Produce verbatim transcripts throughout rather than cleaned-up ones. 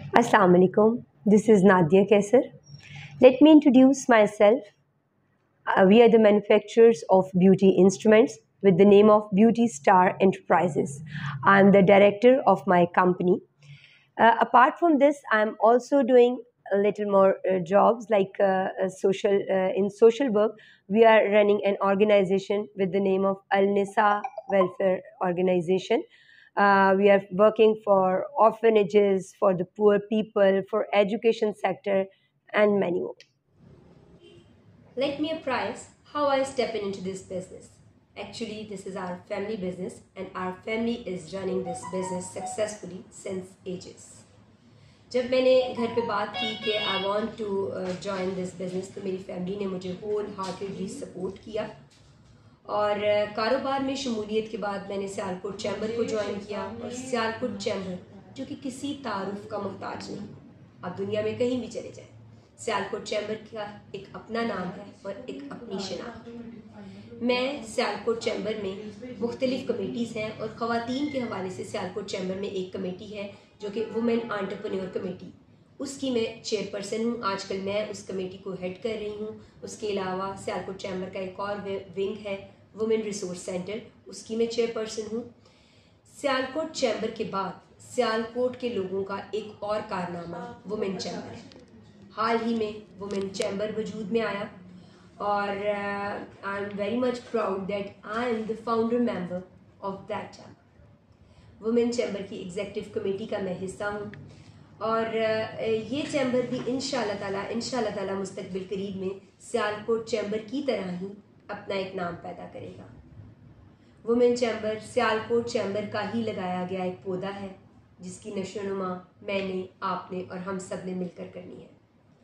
Assalamu alaikum. This is Nadia Kaisar. Let me introduce myself. Uh, we are the manufacturers of beauty instruments with the name of Beauty Star Enterprises. I am the director of my company. Uh, apart from this, I am also doing a little more uh, jobs like uh, uh, social uh, in social work. We are running an organization with the name of Al Nisa Welfare Organization. Uh, we are working for orphanages, for the poor people, for education sector, and many more. Let me apprise how I step into this business. Actually, this is our family business, and our family is running this business successfully since ages. जब मैंने घर पे बात की कि I want to join this business तो मेरी family ने मुझे होल हार्टेडली सपोर्ट किया और uh, कारोबार में शमूलियत के बाद मैंने सियालकोट चैम्बर को ज्वाइन किया और सियालकोट चैम्बर जो कि किसी तारुफ का मुहताज नहीं, आप दुनिया में कहीं भी चले जाएं, सियालकोट चैम्बर का एक अपना नाम है और एक अपनी शनाख्त। मैं सियालकोट चैम्बर में मुख्तलिफ कमेटीज़ हैं और ख़वातीन के हवाले से सियालकोट चैम्बर में एक कमेटी है जो कि वुमेन एंटरप्रेन्योर कमेटी, उसकी मैं चेयरपर्सन हूँ। आजकल मैं उस कमेटी को हेड कर रही हूँ। उसके अलावा सियालकोट चैम्बर का एक और विंग है वुमेन रिसोर्स सेंटर, उसकी मैं चेयरपर्सन हूँ। सियालकोट चैम्बर के बाद सियालकोट के लोगों का एक और कारनामा वुमेन चैम्बर है। हाल ही में वुमेन चैम्बर वजूद में आया और I am very much proud that I am the founder member of that chamber. Women chamber की एग्जेक्टिव कमेटी का मैं हिस्सा हूँ और ये चैम्बर भी इंशाल्लाह ताला इंशाल्लाह ताला मुस्तकबिल करीब में सियालकोट चैम्बर की तरह ही अपना एक नाम पैदा करेगा। वुमेन चैम्बर सियालकोट चैम्बर का ही लगाया गया एक पौधा है जिसकी नशोनुमा मैंने, आपने और हम सब ने मिलकर करनी है।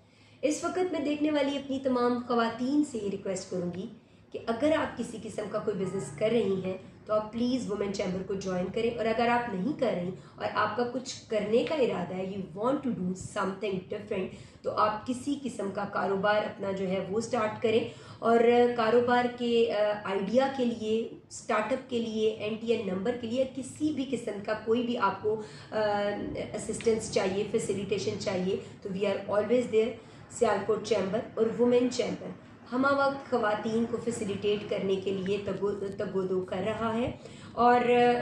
इस वक्त मैं देखने वाली अपनी तमाम ख़वातीन से ये रिक्वेस्ट करूँगी कि अगर आप किसी किस्म का कोई बिज़नेस कर रही हैं तो आप प्लीज़ वुमेन चैम्बर को ज्वाइन करें, और अगर आप नहीं कर रही और आपका कुछ करने का इरादा है, you want to do something different, तो आप किसी किस्म का कारोबार अपना जो है वो स्टार्ट करें। और कारोबार के आइडिया के लिए, स्टार्टअप के लिए, एन टी एन नंबर के लिए, किसी भी किस्म का कोई भी आपको असिस्टेंस चाहिए, फैसिलिटेशन चाहिए, तो we are always there. Sialkot chamber और वुमेन चैम्बर हमा वक्त ख़वातीन को फैसिलिटेट करने के लिए तगो तगोदो कर रहा है और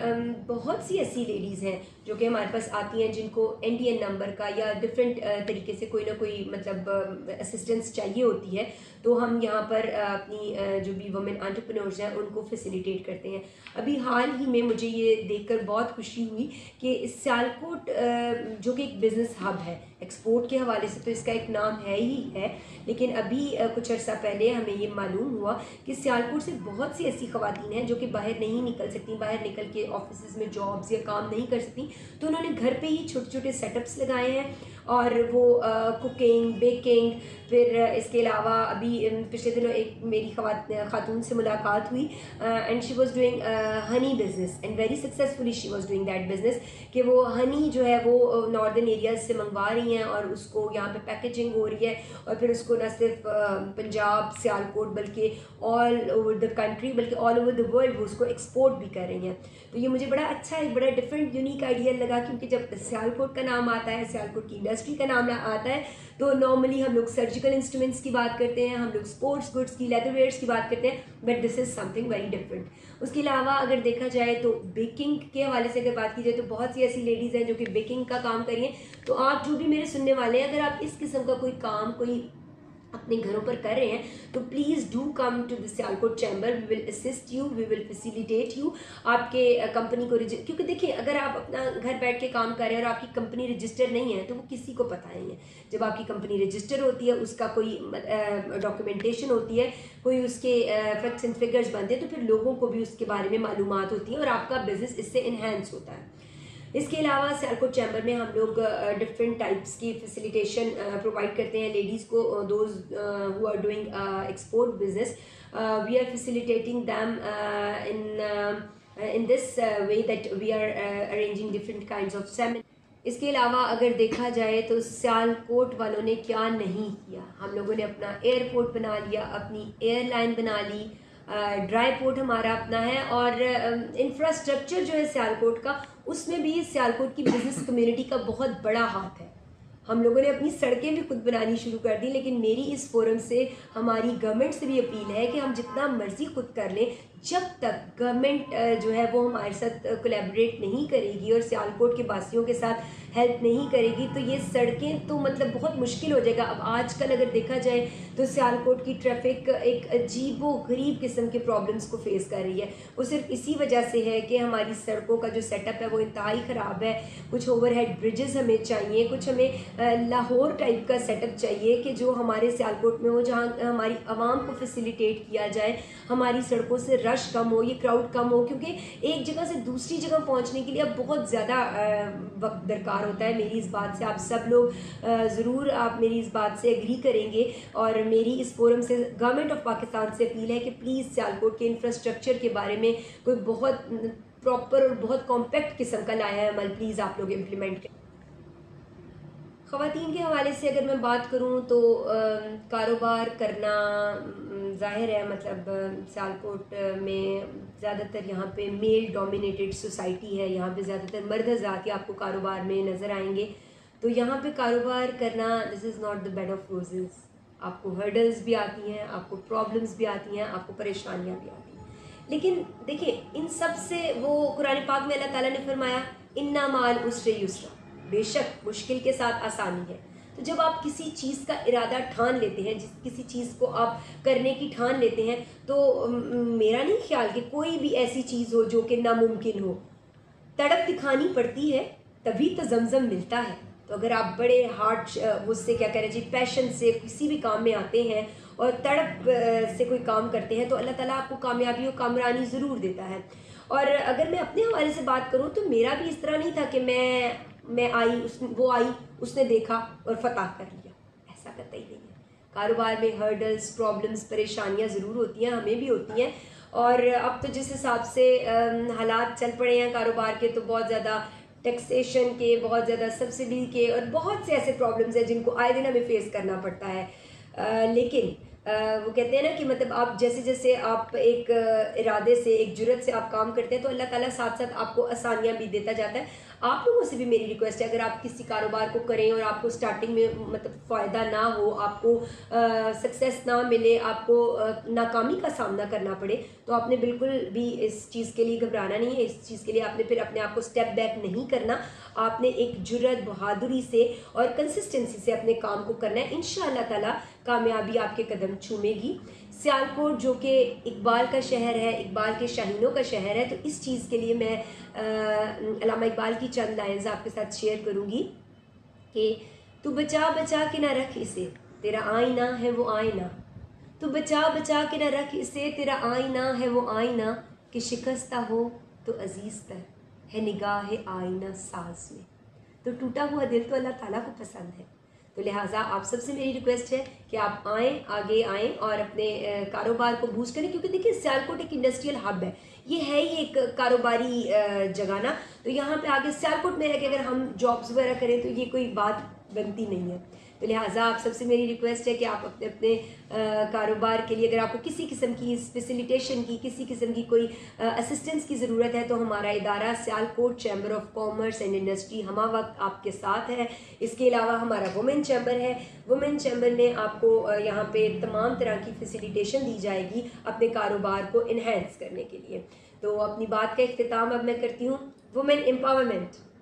बहुत सी ऐसी लेडीज़ हैं जो कि हमारे पास आती हैं जिनको एन टी एन नंबर का या डिफरेंट तरीके से कोई ना कोई मतलब असिस्टेंस चाहिए होती है, तो हम यहाँ पर अपनी जो भी वुमेन एंटरप्रेन्योर्स हैं उनको फैसिलिटेट करते हैं। अभी हाल ही में मुझे ये देखकर बहुत खुशी हुई कि सियालकोट जो कि एक बिज़नेस हब है, एक्सपोर्ट के हवाले से तो इसका एक नाम है ही है, लेकिन अभी कुछ अर्सा पहले हमें ये मालूम हुआ कि सियालकोट से बहुत सी ऐसी ख़वातीन हैं जो कि बाहर नहीं निकल सकती, बाहर निकल के ऑफिस में जॉब्स या काम नहीं कर सकती, तो उन्होंने घर पे ही छोटे छोटे सेटअप्स लगाए हैं और वो कुकिंग, बेकिंग, फिर इसके अलावा अभी पिछले दिनों एक मेरी खातून से मुलाकात हुई and she was doing honey business and very successfully she was doing that business, कि वो हनी जो है वो नॉर्दर्न एरियाज से मंगवा रही हैं और उसको यहाँ पे पैकेजिंग हो रही है और फिर उसको न सिर्फ पंजाब, सियालकोट, बल्कि ऑल ओवर द कंट्री, बल्कि ऑल ओवर द वर्ल्ड वो उसको एक्सपोर्ट भी कर रही हैं। तो ये मुझे बड़ा अच्छा, एक बड़ा डिफरेंट यूनिक आइडिया लगा, क्योंकि जब सियालकोट का नाम आता है, सियालकोट की इंडस्ट्री का नाम आता है, तो नॉर्मली हम लोग सर्जिकल इंस्ट्रूमेंट्स की बात करते हैं, हम लोग स्पोर्ट्स गुड्स की, लेदर वेयर्स की बात करते हैं, but this is something very different. उसके अलावा अगर देखा जाए तो बेकिंग के हवाले से अगर बात की जाए तो बहुत सी ऐसी लेडीज़ हैं जो कि बेकिंग का काम कर रही हैं। तो आप जो भी मेरे सुनने वाले हैं, अगर आप इस किस्म का कोई काम कोई अपने घरों पर कर रहे हैं तो please do come to the Sialkot chamber, we will assist you, we will facilitate you. आपके कंपनी को, क्योंकि देखिए अगर आप अपना घर बैठ के काम कर रहे हैं और आपकी कंपनी रजिस्टर नहीं है तो वो किसी को पता नहीं है। जब आपकी कंपनी रजिस्टर होती है, उसका कोई डॉक्यूमेंटेशन होती है, कोई उसके फैक्ट्स एंड फिगर्स बनते हैं, तो फिर लोगों को भी उसके बारे में मालूमात होती है और आपका बिजनेस इससे इन्हेंस होता है। इसके अलावा सियालकोट चैम्बर में हम लोग डिफरेंट टाइप्स की फैसिलिटेशन प्रोवाइड करते हैं लेडीज़ को, those who are doing export business, we are facilitating them in in this way that we are arranging different kinds of seminar. इसके अलावा अगर देखा जाए तो सियालकोट वालों ने क्या नहीं किया, हम लोगों ने अपना एयरपोर्ट बना लिया, अपनी एयरलाइन बना ली, ड्राई पोर्ट हमारा अपना है और इंफ्रास्ट्रक्चर जो है सियालकोट का, उसमें भी सियालकोट की बिजनेस कम्युनिटी का बहुत बड़ा हाथ है। हम लोगों ने अपनी सड़कें भी खुद बनानी शुरू कर दी, लेकिन मेरी इस फोरम से हमारी गवर्नमेंट से भी अपील है कि हम जितना मर्जी खुद कर लें, जब तक गवर्नमेंट जो है वो हमारे साथ कोलैबोरेट नहीं करेगी और सियालकोट के वासियों के साथ हेल्प नहीं करेगी, तो ये सड़कें तो मतलब बहुत मुश्किल हो जाएगा। अब आजकल अगर देखा जाए तो सियालकोट की ट्रैफिक एक अजीबो गरीब किस्म के प्रॉब्लम्स को फेस कर रही है। वो सिर्फ इसी वजह से है कि हमारी सड़कों का जो सेटअप है वो इंतहाई ख़राब है। कुछ ओवरहेड ब्रिजेस हमें चाहिए, कुछ हमें लाहौर टाइप का सेटअप चाहिए कि जो हमारे सियालकोट में हो, जहाँ हमारी आवाम को फैसिलिटेट किया जाए, हमारी सड़कों से रश कम हो, ये क्राउड कम हो, क्योंकि एक जगह से दूसरी जगह पहुँचने के लिए अब बहुत ज़्यादा वक्त दरकार होता है। मेरी इस बात से आप सब लोग ज़रूर आप मेरी इस बात से एग्री करेंगे, और मेरी इस फोरम से गवर्नमेंट ऑफ पाकिस्तान से अपील है कि प्लीज़ सियालकोट के इंफ्रास्ट्रक्चर के बारे में कोई बहुत प्रॉपर और बहुत कॉम्पैक्ट किस्म का लाया है अमल, प्लीज़ आप लोग इम्प्लीमेंट करें। ख़वातीन के हवाले से अगर मैं बात करूं तो कारोबार करना ज़ाहिर है, मतलब सियालकोट में ज़्यादातर यहाँ पे मेल डोमिनेटेड सोसाइटी है, यहाँ पे ज़्यादातर मर्द हज़रात ही आपको कारोबार में नज़र आएंगे। तो यहाँ पे कारोबार करना this is not the bed of roses. आपको हर्डल्स भी आती हैं, आपको प्रॉब्लम्स भी आती हैं, आपको परेशानियाँ भी आती हैं, लेकिन देखिए इन सब से वो कुरान पाक में अल्लाह ताला ने फरमाया इन्ना माल उसरे युसरा, बेशक मुश्किल के साथ आसानी है। तो जब आप किसी चीज़ का इरादा ठान लेते हैं, जिस किसी चीज़ को आप करने की ठान लेते हैं, तो मेरा नहीं ख्याल कि कोई भी ऐसी चीज़ हो जो कि नामुमकिन हो। तड़प दिखानी पड़ती है तभी तो जमजम मिलता है। तो अगर आप बड़े हार्ड उससे क्या कह रहे जी पैशन से किसी भी काम में आते हैं और तड़प से कोई काम करते हैं, तो अल्लाह ताला आपको कामयाबी और कामरानी ज़रूर देता है। और अगर मैं अपने हवाले से बात करूं तो मेरा भी इस तरह नहीं था कि मैं मैं आई उस वो आई उसने देखा और फतह कर लिया, ऐसा कतई नहीं है। कारोबार में हर्डल्स, प्रॉब्लम्स, परेशानियां ज़रूर होती हैं, हमें भी होती हैं। और अब तो जिस हिसाब से हालात चल पड़े हैं कारोबार के, तो बहुत ज़्यादा टैक्सेशन के, बहुत ज़्यादा सब्सिडी के और बहुत से ऐसे प्रॉब्लम्स हैं जिनको आए दिन हमें फेस करना पड़ता है। आ, लेकिन आ, वो कहते हैं ना कि मतलब आप जैसे जैसे आप एक इरादे से, एक जुर्रत से आप काम करते हैं, तो अल्लाह ताला साथ साथ आपको आसानियाँ भी देता जाता है। आप लोगों से भी मेरी रिक्वेस्ट है, अगर आप किसी कारोबार को करें और आपको स्टार्टिंग में मतलब फ़ायदा ना हो, आपको सक्सेस ना मिले, आपको नाकामी का सामना करना पड़े, तो आपने बिल्कुल भी इस चीज़ के लिए घबराना नहीं है। इस चीज़ के लिए आपने फिर अपने आप को स्टेप बैक नहीं करना। आपने एक जुर्रत, बहादुरी से और कंसिस्टेंसी से अपने काम को करना है। इंशाअल्लाह ताला कामयाबी आपके कदम चूमेगी। सियालकोट जो कि इकबाल का शहर है, इकबाल के शाहीनों का शहर है, तो इस चीज़ के लिए मैं अल्लामा इकबाल की चंद लाइन्स आपके साथ शेयर करूँगी कि तू बचा बचा के ना रख इसे, तेरा आईना है वो आईना। तू बचा बचा के ना रख इसे, तेरा आईना है वो आईना। कि शिकस्ता हो तो अजीज़ तर है निगाह आईना साज में। तो टूटा हुआ दिल तो अल्लाह ताला को पसंद है। तो लिहाजा आप सबसे मेरी रिक्वेस्ट है कि आप आएँ, आगे आएँ और अपने कारोबार को बूस्ट करें, क्योंकि देखिए सियालकोट एक इंडस्ट्रियल हब है, ये है ही एक कारोबारी जगह ना। तो यहाँ पे आगे सियालकोट में रह के अगर हम जॉब्स वगैरह करें तो ये कोई बात बनती नहीं है। तो लिहाजा आप सबसे मेरी रिक्वेस्ट है कि आप अपने अपने कारोबार के लिए अगर आपको किसी किस्म की फैसिलिटेशन की, किसी किस्म की कोई असिस्टेंस की ज़रूरत है, तो हमारा इदारा Sialkot chamber of commerce and industry हमा वक्त आपके साथ है। इसके अलावा हमारा वुमेन चैम्बर है। वुमेन चैम्बर में आपको यहाँ पे तमाम तरह की फैसिलिटेशन दी जाएगी अपने कारोबार को इन्हेंस करने के लिए। तो अपनी बात का इख्तिताम अब मैं करती हूँ। Women empowerment